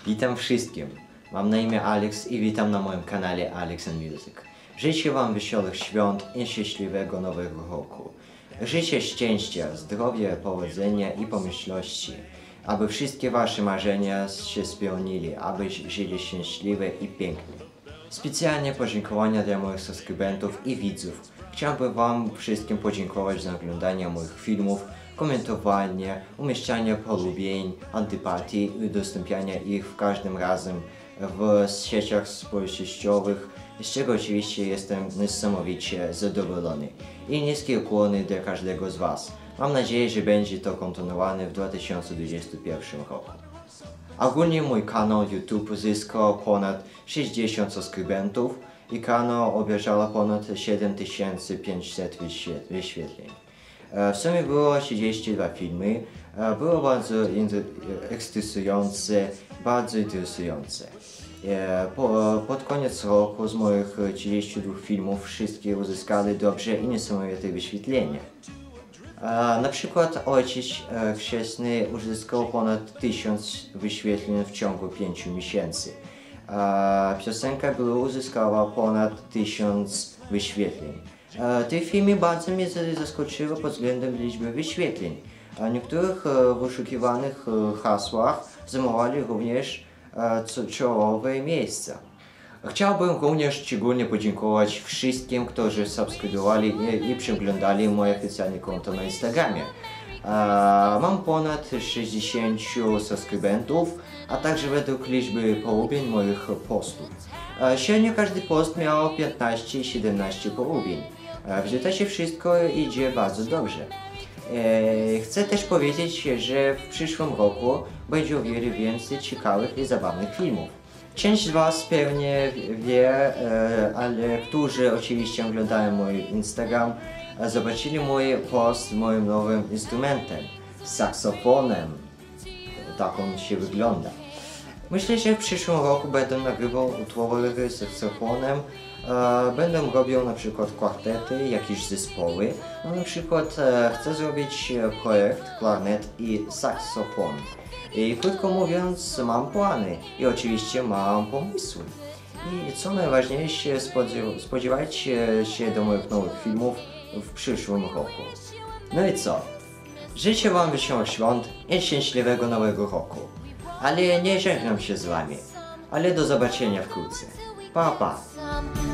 Witam wszystkim. Mam na imię Alex i witam na moim kanale Alex and Music. Życzę Wam wesołych świąt i szczęśliwego nowego roku. Życzę szczęścia, zdrowia, powodzenia i pomyślności. Aby wszystkie Wasze marzenia się spełnili, aby żyli szczęśliwie i pięknie. Specjalnie podziękowania dla moich subskrybentów i widzów. Chciałbym Wam wszystkim podziękować za oglądanie moich filmów, komentowanie, umieszczanie polubień, antypatii i udostępniania ich w każdym razem w sieciach społecznościowych, z czego oczywiście jestem niesamowicie zadowolony. I niskie ukłony dla każdego z Was. Mam nadzieję, że będzie to kontynuowane w 2021 roku. Ogólnie mój kanał YouTube zyskał ponad 60 subskrybentów i kanał obejrzało ponad 7500 wyświetleń. W sumie było 32 filmy, było bardzo interesujące. Pod koniec roku z moich 32 filmów wszystkie uzyskały dobrze i niesamowite wyświetlenia. Na przykład Ojciec Chrzestny uzyskał ponad 1000 wyświetleń w ciągu 5 miesięcy. Piosenka uzyskała ponad 1000 wyświetleń. Te filmy bardzo mnie zaskoczyły pod względem liczby wyświetleń. W niektórych wyszukiwanych hasłach zajmowali również czołowe miejsca. Chciałbym również szczególnie podziękować wszystkim, którzy subskrybowali i przeglądali moje oficjalne konto na Instagramie. Mam ponad 60 subskrybentów, a także według liczby polubień moich postów. Średnio każdy post miał 15-17 polubień. W rezultacie wszystko idzie bardzo dobrze. Chcę też powiedzieć, że w przyszłym roku będzie o wiele więcej ciekawych i zabawnych filmów. Część z Was pewnie wie, ale którzy oczywiście oglądają mój Instagram, zobaczyli mój post z moim nowym instrumentem, saksofonem. Tak on się wygląda. Myślę, że w przyszłym roku będę nagrywał utwory z saksofonem. Będę robił na przykład kwartety, jakieś zespoły. No, na przykład chcę zrobić projekt klarnet i saksofon. I krótko mówiąc, mam plany i oczywiście mam pomysły. I co najważniejsze, spodziewajcie się do moich nowych filmów w przyszłym roku. No i co? Życzę Wam wesołych świąt i szczęśliwego nowego roku. Ale nie żegnam się z Wami. Ale do zobaczenia wkrótce. Pa, pa!